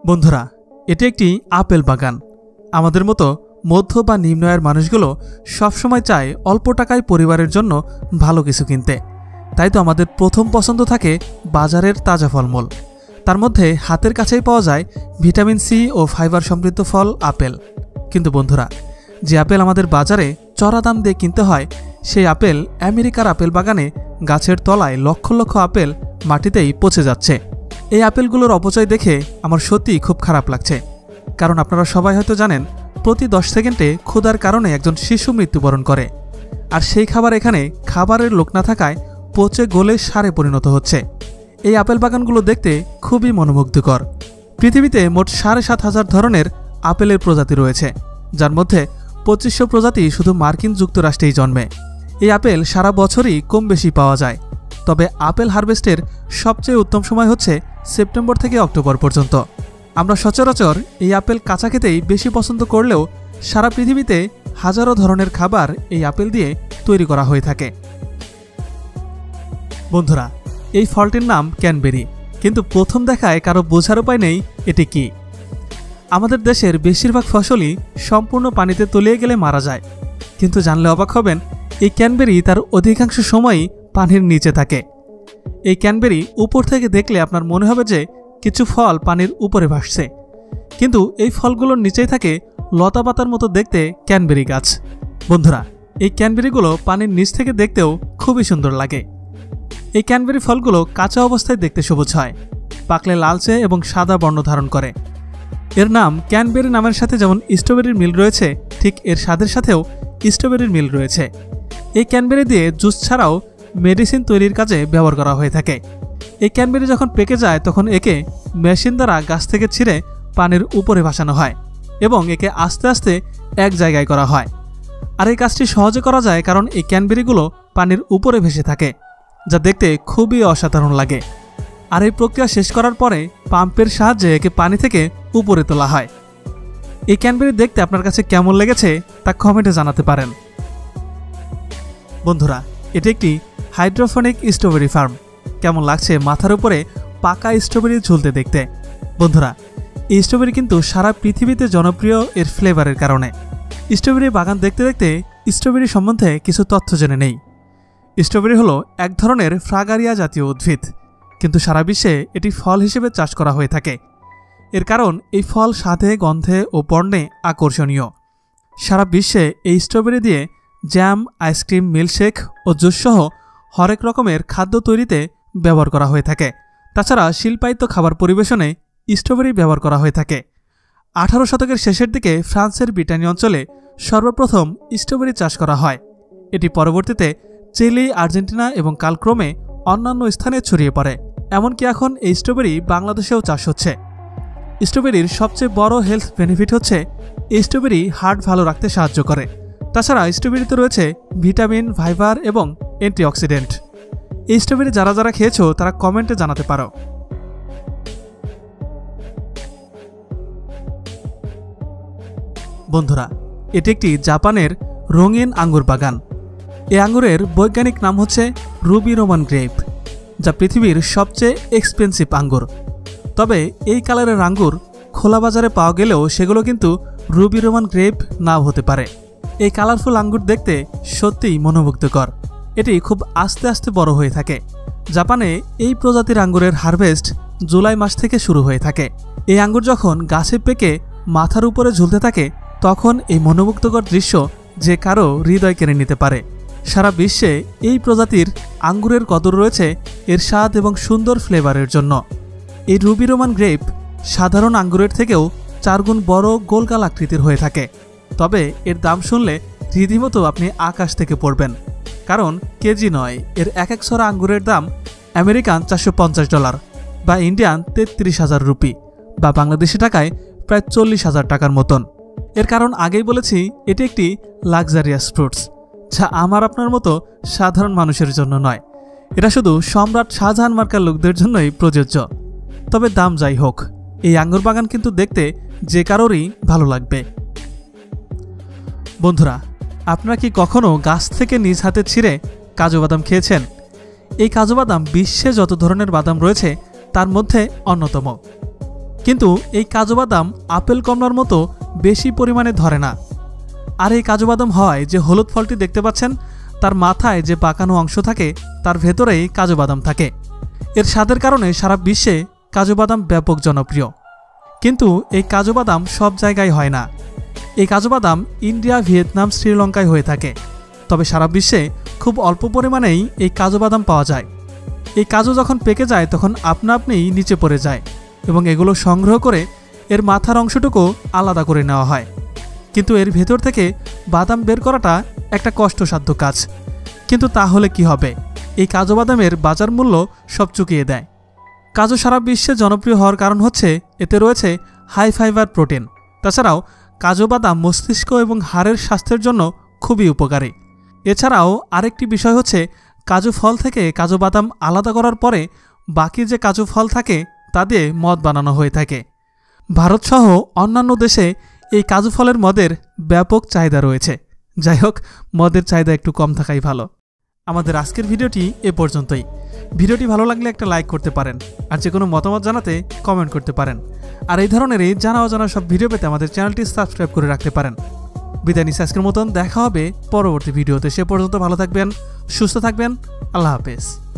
বন্ধুরা, এটি একটি আপেল বাগান। আমাদের মতো মধ্য বা নিম্ন আয়ের মানুষগুলো সবসময় চায় অল্প টাকায় পরিবারের জন্য ভালো কিছু কিনতে। তাই তো আমাদের প্রথম পছন্দ থাকে বাজারের তাজা ফলমূল। তার মধ্যে হাতের কাছেই পাওয়া যায় ভিটামিন সি ও ফাইবার সমৃদ্ধ ফল আপেল। কিন্তু বন্ধুরা, যে আপেল আমাদের বাজারে চড়া দাম দিয়ে কিনতে হয়, সেই আপেল আমেরিকার আপেল বাগানে গাছের তলায় লক্ষ লক্ষ আপেল মাটিতেই পচে যাচ্ছে। এই আপেলগুলোর অপচয় দেখে আমার সত্যিই খুব খারাপ লাগছে। কারণ আপনারা সবাই হয়তো জানেন, প্রতি 10 সেকেন্ডে ক্ষুধার কারণে একজন শিশু মৃত্যুবরণ করে। আর সেই খাবার এখানে খাবারের লোক না থাকায় পচে গলে সারে পরিণত হচ্ছে। এই আপেল বাগানগুলো দেখতে খুবই মনোমুগ্ধকর। পৃথিবীতে মোট ৭,৫০০ ধরনের আপেলের প্রজাতি রয়েছে, যার মধ্যে ২৫০০ প্রজাতি শুধু মার্কিন যুক্তরাষ্ট্রেই জন্মে। এই আপেল সারা বছরই কম বেশি পাওয়া যায়। তবে আপেল হারভেস্টের সবচেয়ে উত্তম সময় হচ্ছে সেপ্টেম্বর থেকে অক্টোবর পর্যন্ত। আমরা সচরাচর এই আপেল কাঁচা খেতেই বেশি পছন্দ করলেও সারা পৃথিবীতে হাজারো ধরনের খাবার এই আপেল দিয়ে তৈরি করা হয়ে থাকে। বন্ধুরা, এই ফলটির নাম ক্যানবেরি, কিন্তু প্রথম দেখায় কারো বোঝার উপায় নেই এটি কি। আমাদের দেশের বেশিরভাগ ফসলই সম্পূর্ণ পানিতে তলিয়ে গেলে মারা যায়, কিন্তু জানলে অবাক হবেন, এই ক্যানবেরি তার অধিকাংশ সময়ই পানির নিচে থাকে। এই ক্যানবেরি উপর থেকে দেখলে আপনার মনে হবে যে কিছু ফল পানির উপরে ভাসছে, কিন্তু এই ফলগুলোর নিচেই থাকে লতা পাতার মতো দেখতে ক্যানবেরি গাছ। বন্ধুরা, এই ক্যানবেরিগুলো পানির নিচ থেকে দেখতেও খুবই সুন্দর লাগে। এই ক্যানবেরি ফলগুলো কাঁচা অবস্থায় দেখতে সবুজ হয়, পাকলে লালচে এবং সাদা বর্ণ ধারণ করে। এর নাম ক্যানবেরি নামের সাথে যেমন স্ট্রবেরির মিল রয়েছে, ঠিক এর স্বাদের সাথেও স্ট্রবেরির মিল রয়েছে। এই ক্যানবেরি দিয়ে জুস ছাড়াও মেডিসিন তৈরির কাজে ব্যবহার করা হয়ে থাকে। এই ক্যানবেরি যখন পেকে যায় তখন একে মেশিন দ্বারা গাছ থেকে ছিঁড়ে পানির উপরে ভাসানো হয় এবং একে আস্তে আস্তে এক জায়গায় করা হয়। আর এই কাজটি সহজে করা যায় কারণ এই ক্যানবেরিগুলো পানির উপরে ভেসে থাকে, যা দেখতে খুবই অসাধারণ লাগে। আর এই প্রক্রিয়া শেষ করার পরে পাম্পের সাহায্যে একে পানি থেকে উপরে তোলা হয়। এই ক্যানবেরি দেখতে আপনার কাছে কেমন লেগেছে তা কমেন্টে জানাতে পারেন। বন্ধুরা, এটি একটি হাইড্রোফোনিক স্ট্রবেরি ফার্ম। কেমন লাগছে মাথার উপরে পাকা স্ট্রবেরি ঝুলতে দেখতে? বন্ধুরা, এই স্ট্রবেরি কিন্তু সারা পৃথিবীতে জনপ্রিয় এর ফ্লেভারের কারণে। স্ট্রবেরি বাগান দেখতে দেখতে স্ট্রবেরি সম্বন্ধে কিছু তথ্য জেনে নেই। স্ট্রবেরি হলো এক ধরনের ফ্রাগারিয়া জাতীয় উদ্ভিদ, কিন্তু সারা বিশ্বে এটি ফল হিসেবে চাষ করা হয়ে থাকে। এর কারণ এই ফল স্বাদে, গন্ধে ও বর্ণে আকর্ষণীয়। সারা বিশ্বে এই স্ট্রবেরি দিয়ে জ্যাম, আইসক্রিম, মিল্কশেক ও জুস সহ হরেক রকমের খাদ্য তৈরিতে ব্যবহার করা হয়ে থাকে। তাছাড়া শিল্পায়িত খাবার পরিবেশনে স্ট্রবেরি ব্যবহার করা হয়ে থাকে। 18 শতকের শেষের দিকে ফ্রান্সের ব্রিটানি অঞ্চলে সর্বপ্রথম স্ট্রবেরি চাষ করা হয়। এটি পরবর্তীতে চিলি, আর্জেন্টিনা এবং কালক্রমে অন্যান্য স্থানে ছড়িয়ে পড়ে। এমনকি এখন এই স্ট্রবেরি বাংলাদেশেও চাষ হচ্ছে। স্ট্রবেরির সবচেয়ে বড় হেলথ বেনিফিট হচ্ছে এই স্ট্রবেরি হার্ট ভালো রাখতে সাহায্য করে। তাছাড়া স্ট্রবেরিতে রয়েছে ভিটামিন, ফাইবার এবং অ্যান্টিঅক্সিডেন্ট। এই স্ট্রবেরি যারা যারা খেয়েছো তারা কমেন্টে জানাতে পারো। বন্ধুরা, এটি একটি জাপানের রঙিন আঙ্গুর বাগান। এই আঙ্গুরের বৈজ্ঞানিক নাম হচ্ছে রুবি রোমান গ্রেপ, যা পৃথিবীর সবচেয়ে এক্সপেন্সিভ আঙ্গুর। তবে এই কালারের আঙ্গুর খোলা বাজারে পাওয়া গেলেও সেগুলো কিন্তু রুবি রোমান গ্রেপ নাও হতে পারে। এই কালারফুল আঙ্গুর দেখতে সত্যিই মনোমুগ্ধকর। এটি খুব আস্তে আস্তে বড় হয়ে থাকে। জাপানে এই প্রজাতির আঙ্গুরের হারভেস্ট জুলাই মাস থেকে শুরু হয়ে থাকে। এই আঙ্গুর যখন গাছে পেকে মাথার উপরে ঝুলতে থাকে তখন এই মনোমুগ্ধকর দৃশ্য যে কারো হৃদয় কেড়ে নিতে পারে। সারা বিশ্বে এই প্রজাতির আঙ্গুরের কদর রয়েছে এর স্বাদ এবং সুন্দর ফ্লেভারের জন্য। এই রুবি রোমান গ্রেপ সাধারণ আঙ্গুরের থেকেও 4 গুণ বড় গোলগাল আকৃতির হয়ে থাকে। তবে এর দাম শুনলে রীতিমতো আপনি আকাশ থেকে পড়বেন, কারণ কেজি নয়, এর এক এক ছড়া আঙ্গুরের দাম আমেরিকান $450 বা ইন্ডিয়ান 33,000 রুপি বা বাংলাদেশি টাকায় প্রায় 40,000 টাকার মতন। এর কারণ আগেই বলেছি, এটি একটি লাক্সারিয়াস ফ্রুটস, যা আমার আপনার মতো সাধারণ মানুষের জন্য নয়। এটা শুধু সম্রাট শাহজাহান মার্কার লোকদের জন্যই প্রযোজ্য। তবে দাম যাই হোক, এই আঙ্গুর বাগান কিন্তু দেখতে যে কারোরই ভালো লাগবে। বন্ধুরা, আপনারা কি কখনো গাছ থেকে নিজ হাতে ছিঁড়ে কাজু বাদাম খেয়েছেন? এই কাজু বাদাম বিশ্বে যত ধরনের বাদাম রয়েছে তার মধ্যে অন্যতম। কিন্তু এই কাজু বাদাম আপেল কমলার মতো বেশি পরিমাণে ধরে না। আর এই কাজু বাদাম হয় যে হলুদ ফলটি দেখতে পাচ্ছেন তার মাথায় যে পাকানো অংশ থাকে তার ভেতরেই কাজু বাদাম থাকে। এর স্বাদের কারণে সারা বিশ্বে কাজু বাদাম ব্যাপক জনপ্রিয়। কিন্তু এই কাজু বাদাম সব জায়গায় হয় না। এই কাজু বাদাম ইন্ডিয়া, ভিয়েতনাম, শ্রীলঙ্কায় হয়ে থাকে। তবে সারা বিশ্বে খুব অল্প পরিমাণেই এই কাজু বাদাম পাওয়া যায়। এই কাজু যখন পেকে যায় তখন আপনা আপনিই নিচে পড়ে যায় এবং এগুলো সংগ্রহ করে এর মাথার অংশটুকু আলাদা করে নেওয়া হয়। কিন্তু এর ভেতর থেকে বাদাম বের করাটা একটা কষ্টসাধ্য কাজ। কিন্তু তাহলে কি হবে? এই কাজু বাদামের বাজার মূল্য সব চুকিয়ে দেয়। কাজু সারা বিশ্বে জনপ্রিয় হওয়ার কারণ হচ্ছে এতে রয়েছে হাই ফাইবার প্রোটিন। তাছাড়াও কাজু বাদাম মস্তিষ্ক এবং হাড়ের স্বাস্থ্যের জন্য খুবই উপকারী। এছাড়াও আরেকটি বিষয় হচ্ছে কাজু ফল থেকে কাজু বাদাম আলাদা করার পরে বাকি যে কাজু ফল থাকে তা দিয়ে মদ বানানো হয়ে থাকে। ভারতসহ অন্যান্য দেশে এই কাজু ফলের মদের ব্যাপক চাহিদা রয়েছে। যাই হোক, মদের চাহিদা একটু কম থাকাই ভালো। আমাদের আজকের ভিডিওটি এ পর্যন্তই। ভিডিওটি ভালো লাগলে একটা লাইক করতে পারেন, আর যে কোনো মতামত জানাতে কমেন্ট করতে পারেন। আর এই ধরনেরই জানা অজানা সব ভিডিও পেতে আমাদের চ্যানেলটি সাবস্ক্রাইব করে রাখতে পারেন। বিদায় নিচ্ছি আজকের মতন। দেখা হবে পরবর্তী ভিডিওতে। সে পর্যন্ত ভালো থাকবেন, সুস্থ থাকবেন। আল্লাহ হাফেজ।